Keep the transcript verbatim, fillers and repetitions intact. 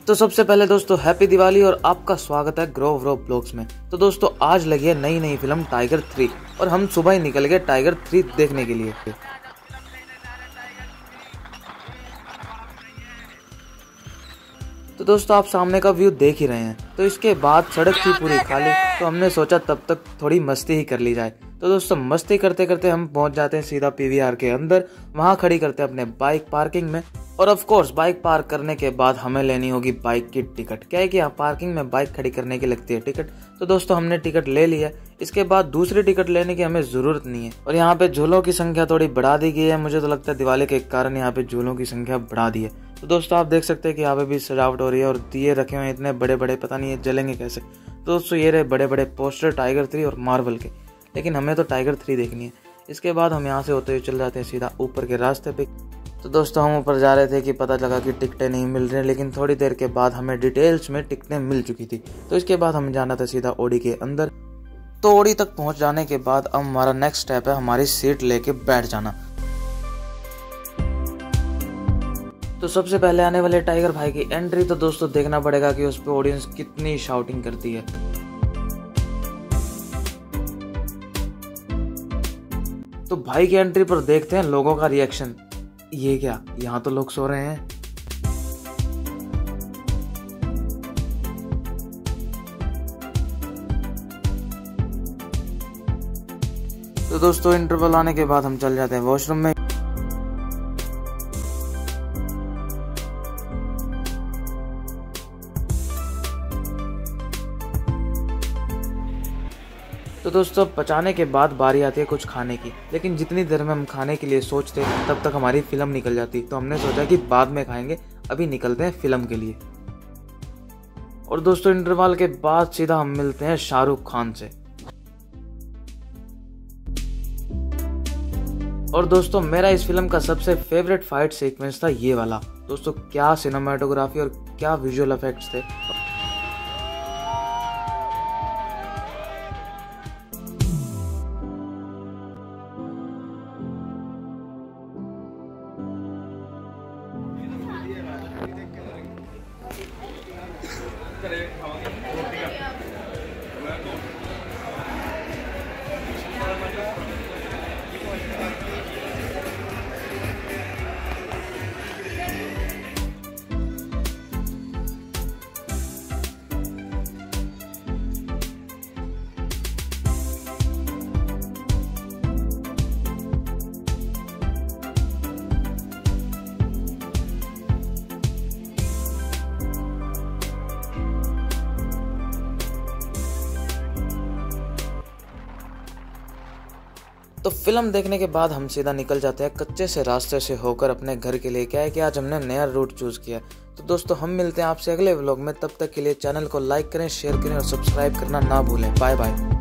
तो सबसे पहले दोस्तों हैप्पी दिवाली और आपका स्वागत है ग्रो व्रो ब्लॉग्स में। तो दोस्तों आज लगी है नई नई फिल्म टाइगर थ्री और हम सुबह ही निकल गए टाइगर थ्री देखने के लिए। तो दोस्तों आप सामने का व्यू देख ही रहे हैं। तो इसके बाद सड़क थी पूरी खाली, तो हमने सोचा तब तक थोड़ी मस्ती ही कर ली जाए। तो दोस्तों मस्ती करते करते हम पहुंच जाते हैं सीधा पीवीआर के अंदर। वहां खड़ी करते हैं अपने बाइक पार्किंग में और ऑफ कोर्स बाइक पार्क करने के बाद हमें लेनी होगी बाइक की टिकट। क्या है कि यहाँ पार्किंग में बाइक खड़ी करने की लगती है टिकट। तो दोस्तों हमने टिकट ले लिया। इसके बाद दूसरी टिकट लेने की हमें जरूरत नहीं है। और यहाँ पे झूलों की संख्या थोड़ी बढ़ा दी गई है। मुझे तो लगता है दिवाली के कारण यहाँ पे झूलों की संख्या बढ़ा दी है। तो दोस्तों आप देख सकते हैं कि यहाँ पे भी सजावट हो रही है और दिए रखे हुए हैं इतने बड़े बड़े, पता नहीं ये जलेंगे कैसे। तो दोस्तों ये रहे बड़े बड़े पोस्टर टाइगर थ्री और मार्वल के, लेकिन हमें तो टाइगर थ्री देखनी है। इसके बाद हम यहाँ से होते हुए चल जाते हैं सीधा ऊपर के रास्ते पे। तो दोस्तों हम ऊपर जा रहे थे कि पता लगा कि टिकटें नहीं मिल रही, लेकिन थोड़ी देर के बाद हमें डिटेल्स में टिकटें मिल चुकी थी। तो इसके बाद हमें जाना था सीधा ओडी के अंदर। तो ओडी तक पहुंच जाने के बाद अब हमारा नेक्स्ट स्टेप है हमारी सीट लेके बैठ जाना। तो सबसे पहले आने वाले टाइगर भाई की एंट्री। तो दोस्तों देखना पड़ेगा कि उस पे ऑडियंस कितनी शाउटिंग करती है। तो भाई की एंट्री पर देखते हैं लोगों का रिएक्शन। ये क्या, यहाँ तो लोग सो रहे हैं। तो दोस्तों इंटरवल आने के बाद हम चल जाते हैं वॉशरूम में। तो दोस्तों पचाने के बाद बारी आती है कुछ खाने की, लेकिन जितनी देर में हम खाने के लिए सोचते हैं तब तक हमारी फिल्म निकल जाती। तो हमने सोचा कि बाद में खाएंगे, अभी निकलते हैं फिल्म के लिए। और दोस्तों इंटरवल के बाद सीधा हम मिलते हैं शाहरुख खान से। और दोस्तों मेरा इस फिल्म का सबसे फेवरेट फाइट सीक्वेंस था ये वाला। दोस्तों क्या सिनेमाटोग्राफी और क्या विजुअल इफेक्ट्स थे। तो फिल्म देखने के बाद हम सीधा निकल जाते हैं कच्चे से रास्ते से होकर अपने घर के लिए। क्या है कि आज हमने नया रूट चूज किया। तो दोस्तों हम मिलते हैं आपसे अगले व्लॉग में। तब तक के लिए चैनल को लाइक करें, शेयर करें और सब्सक्राइब करना ना भूलें। Bye bye.